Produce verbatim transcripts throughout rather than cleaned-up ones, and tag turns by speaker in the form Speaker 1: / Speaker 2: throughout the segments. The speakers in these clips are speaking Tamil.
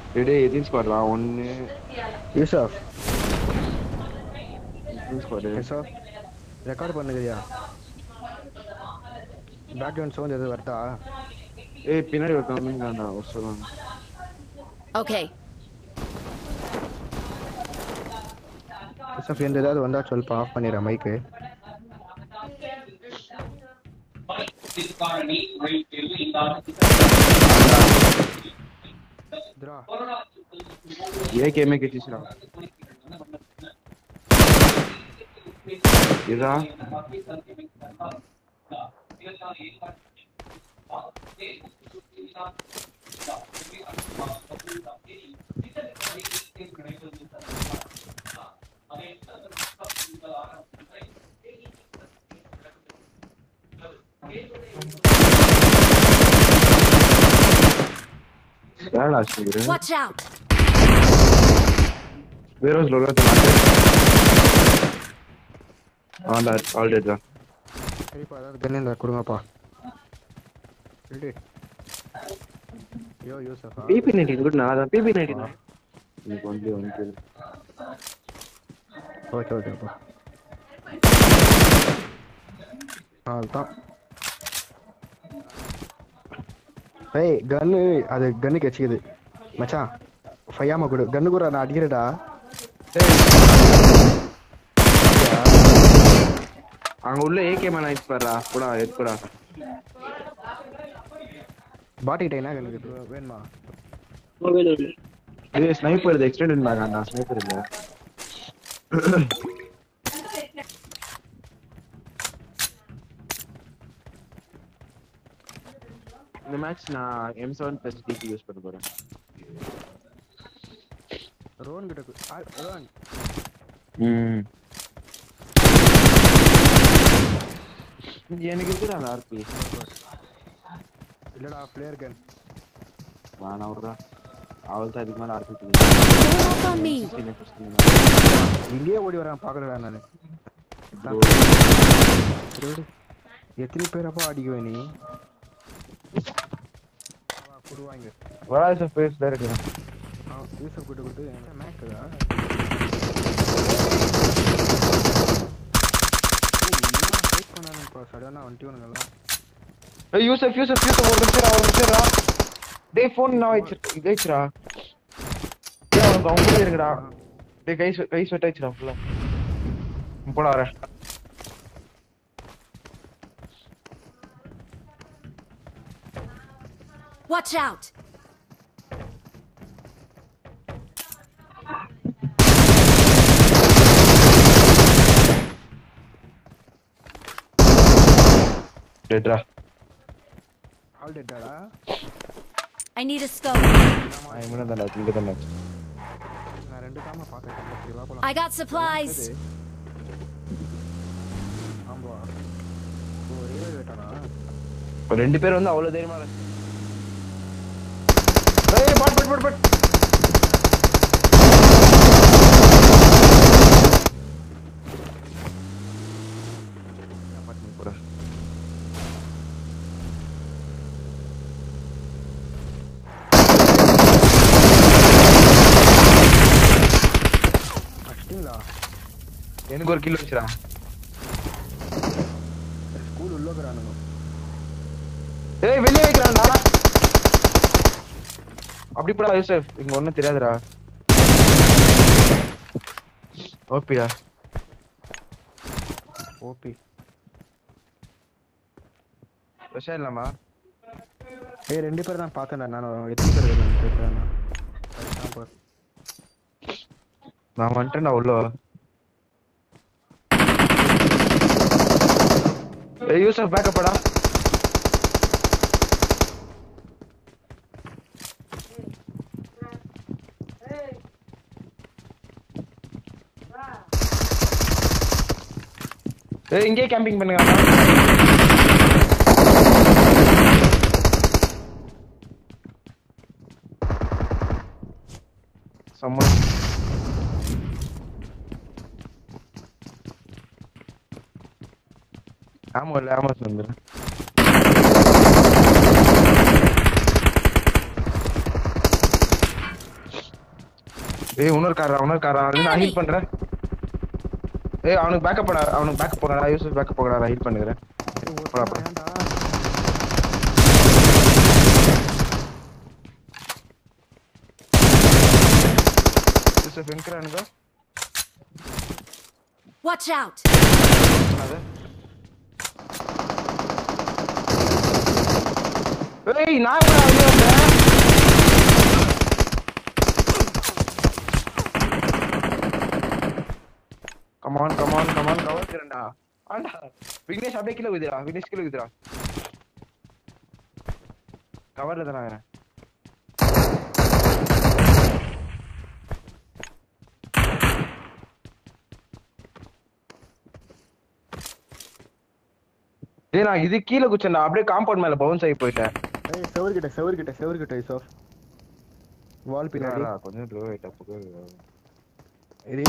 Speaker 1: டேய் எதின் ஸ்குவாட்ரா ஒன்னு
Speaker 2: யூசப்
Speaker 1: எதின் ஸ்குவாட்
Speaker 2: யூசப் ரெக்கார்ட் பண்ணுங்கயா பேக்ரவுண்ட் சவுண்ட் எது வருதா
Speaker 1: ஏய் பின்னாடி ஒருத்தன் வந்துங்கடா சொல்லுங்க
Speaker 3: ஓகே
Speaker 2: யூசப் எந்த ஏதாவது வந்தா சொல்லுப்பா ஆஃப் பண்ணிடுறேன் மைக்கு
Speaker 1: ஏகே மே கிச்சிரா இதா யாரா ஸ்பீக்கர்
Speaker 3: வாட்ச் அவுட்
Speaker 1: வேரோஸ் லோகா ஆண்டா ஆல் டெட் தான்
Speaker 2: சரிப்பா அதாவது கன் இந்த கொடுங்கப்பா ரெடி யோ யூசஃபா
Speaker 1: பிபி நைன்டீன் குட் நான் தான் பிபி நைன்டீன் நீ வந்து வந்து
Speaker 2: ஓகே ஓகேப்பா அதுதான் ஏய் கன்னு அது கன்னு கச்சிக்குது மச்சான் ஃபையாம கொடு கன்னு கூட நான் அடிக்கிறடா
Speaker 1: அங்க உள்ள ஏகே மேல நைஸ் பாறா போடா எடுடா
Speaker 2: பாட்டிட்ட என்ன கன்னு வேணுமா
Speaker 1: இது ஸ்னைப்பர் இது எக்ஸ்டெண்டட் மேக் நான் ஸ்னைப்பர் இல்ல இந்த மேட்ச் நான் M seven plus DP use பண்ண போறேன்
Speaker 2: ரோன் கிட்ட ரோன்
Speaker 1: ம் எனக்கு இருக்குடா ஆர்பி
Speaker 2: இல்லடா ஃப்ளேர் கன்
Speaker 1: வானா வரடா அவள் தான் இதுக்கு மேல ஆர்பி
Speaker 2: இங்கேயே ஓடி வரான் பாக்கறடா நானு எத்தனை பேரப்பா அடிக்குவே நீ குடுவாங்க
Speaker 1: வரா இஸ் ஃபேஸ் டைரக்ட்லி
Speaker 2: ஆ யூசப் கிட்ட கொடுத்து மேக்டா ஃபைட் பண்ணானே பா சடனா வந்துட்டீங்களா
Speaker 1: ஏய் யூசப் யூசப் யூசப் ஒரு நிமிஷம் ஒரு நிமிஷம் டேய் ஃபோன் நான் வச்சு வெச்சுடா டேய் அவன் அவங்க இருங்கடா டேய் கை கை ஸ்வெட் ஆயிடுச்சுடா ஃபுல்லா போடா வர
Speaker 3: Watch out!
Speaker 1: Deadra.
Speaker 2: All dead da.
Speaker 3: I need a scope.
Speaker 1: I am gonna let you get the next.
Speaker 2: Na rendu kaama paatha.
Speaker 3: I got supplies.
Speaker 2: Amba. Oh, real vetana.
Speaker 1: ரெண்டு பேர் வந்து அவ்வளவு தைரியமா ஏய் but but but but but போடா
Speaker 2: அஷ்டிங்களா
Speaker 1: எனக்கு ஒரு கில் வச்சிரா
Speaker 2: ஸ்கூல் உள்ள போறானுங்க
Speaker 1: ஏய் வெளிய வைக்கறான்டா அப்படி போடா யூசப் இங்க ஒண்ணும் தெரியாதுடா ஓபிடா
Speaker 2: ஓபி
Speaker 1: பிரஷா இல்லமா
Speaker 2: ஏய் ரெண்டு பேர் தான் பார்த்தேன்டா நான் எத்தனை பேர் இருக்கேன்னு கேக்குறேன் நான் பார்
Speaker 1: நான் வந்துட்டேன்டா உள்ள ஏய் யூசப் பேக்கப்படா ஏய் இங்கே கேம்பிங் பண்ணுங்க someone ammo இல்ல ammo வந்துரு ஏய் இன்னொரு காரா இன்னொரு காரா நான் ஹீல் பண்றேன். ஏய் அவனுக்கு பேக்கப் பண்ண அவனுக்கு பேக்கப் போடா யூசுப் பேக்கப் போடா நான் ஹீல் பண்ணுகிறேன். போடா போடா. யூசுப் எங்கறானுங்க?
Speaker 3: Watch out.
Speaker 1: ஏய் நான் என்ன வெளிய வந்தேன்? Come on, come on, come on, cover करना. आंडा. विघ्नेश अबे किलो इधर आ, विघ्नेश किलो इधर आ. Cover ले देना है. ஏய் நான் இது கீழ குச்சேன்டா அப்படியே காம்பவுண்ட் மேல பவுன்ஸ் ஆகி போயிட்டேன்.
Speaker 2: ஏய் செவர் கிட்ட செவர் கிட்ட செவர் கிட்ட யூசுப். வால் பின்னாடி
Speaker 1: கொஞ்சம் த்ரோ ஆயிட்டா புக.
Speaker 2: ஏய்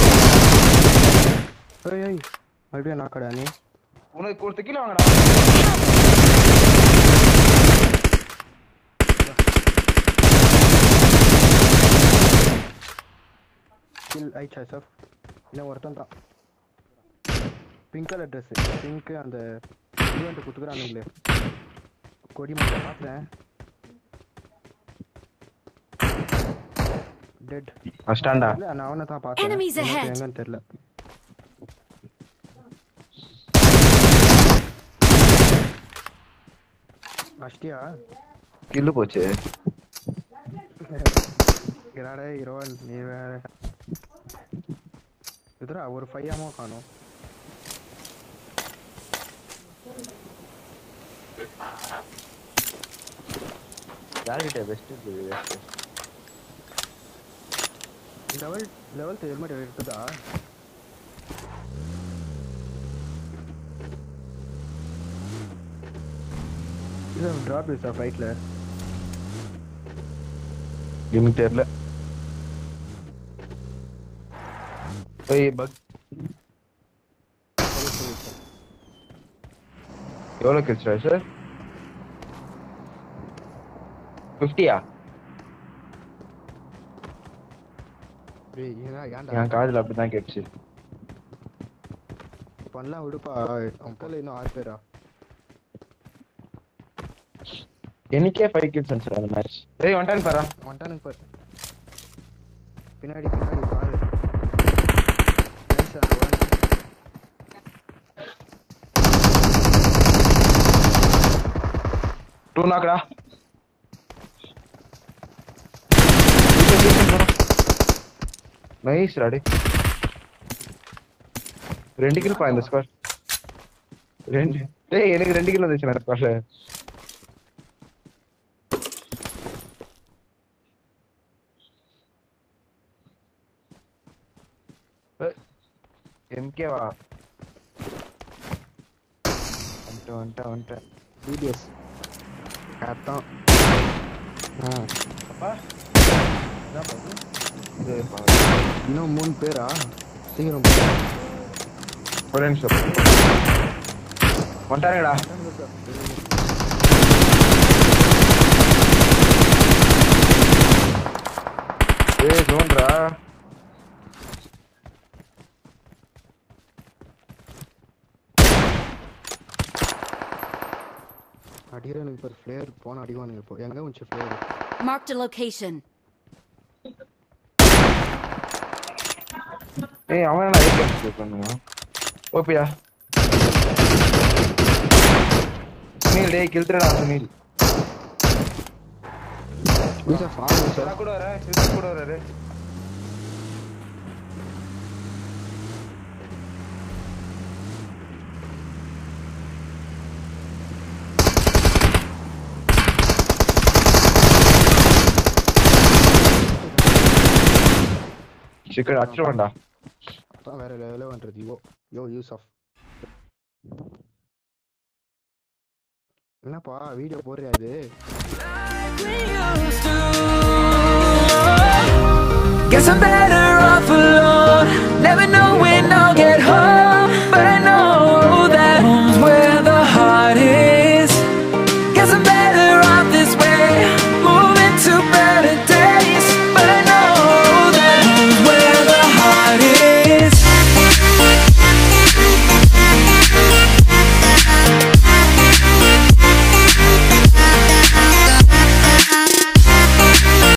Speaker 2: ஏய் அப்படியே நாக்கடா நீ.
Speaker 1: உனக்கு ஒரு கிலோ வாங்கடா.
Speaker 2: கில் ஐச்சா யூசுப். இன்னும் ஒருத்தன் தான். பிங்க் கலர் Dress பிங்க் அந்த ஈவென்ட் குத்துறானுங்களே கொடி மட்டும் பாத்தேன் டெட்
Speaker 1: அஸ்டாண்டா
Speaker 2: இல்ல நான் அவனை தான் பார்த்தேன் எங்கன்னு தெரியல அஷ்டியா
Speaker 1: கில்லு போச்சு
Speaker 2: கிராடே ஹீரோன் நீ வேற இதுரா ஒரு ஃபையாமோ காணோம்
Speaker 1: யார்கிட்ட பெஸ்ட் இருக்கு
Speaker 2: லெவல் லெவல் ஹெல்மெட் இருக்குதா இது டிராப் இஸ் ஆஃப் ரைட்ல
Speaker 1: எனக்கு தெரியல ஏய் பக் எவ்வளவு கில்ஸ் சார் fifty-ஆ
Speaker 2: ஏய் ஏனா ஏன்டா
Speaker 1: நான் காதுல அப்படி தான் கேட்சி
Speaker 2: பண்ணலாம் விடுப்பா அங்கல இன்னும் ஆறு பேரா
Speaker 1: எனக்கே five kills சார் அந்த மேட்ச் ஏய் ஒன் டன் பாரா
Speaker 2: ஒன் டன் பார் பின்னாடி பின்னாடி பாரு நைஸ் ஒன்
Speaker 1: டூ நாக்கடா நைஸ் ராடி ரெண்டு கில் பா இந்த ஸ்கோர் ரெண்டு டேய் எனக்கு ரெண்டு கில் வந்துச்சு நான் ஸ்கோர்ல எம்கே வா வந்து வந்து வந்து
Speaker 2: டிடிஎஸ் காத்தம் ஆ
Speaker 1: அப்பா என்ன பாத்து இது
Speaker 2: இன்னும் மூணு பேரா சீக்கிரம்
Speaker 1: ஒரு நிமிஷம் வந்துட்டாருங்கடா ஏய் ஜோன்ரா
Speaker 2: அடிக்கிறானுங்க இப்போ ஃப்ளேர் போன அடிவானுங்க இப்போ எங்க வந்துச்சு ஃப்ளேர்
Speaker 3: Marked a location.
Speaker 1: ஏய் அவன் என்ன ஐ கேம் பண்ணுங்க ஓபியா சுனில் டேய் கில்ட்ரடா சுனில்
Speaker 2: யூசப் ஃபார்ம்
Speaker 1: சரா கூட வர யூசப் கூட வர சிக்கன் அச்சுவண்டா
Speaker 2: அதான் வேற லெவல்ல வந்துருது யோ யோ யூசப் என்னப்பா வீடியோ போடுறியா இது
Speaker 4: Guess I'm better